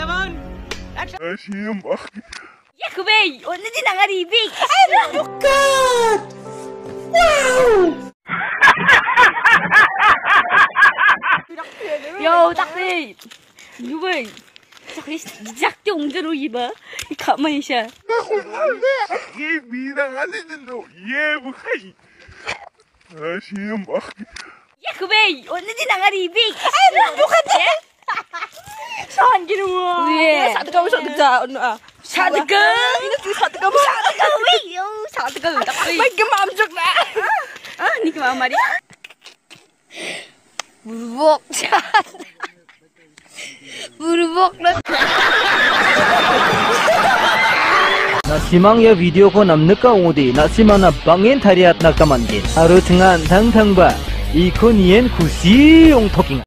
Ya kubay, wala din ang aribig. Oh God! Wow! Yo, takti. Yubay. Takti, jakti ong자로 입어. 이 가만히 있어. Ya kubay, wala din ang aribig. Bukan deh. Saan ginawa? 왜? Saan ka mo sa 사드강. Ini tuh saan ka mo? 사드강. Yo, 사드강. takti. May gamamjok na. Ah, hindi ka mamari. Burubok. Burubok na. Na simang ya video ko namneka udi na simang na bangin tariat na kamanggit. Haru tengan tang tang ba. Ikon yen kusiyong toking.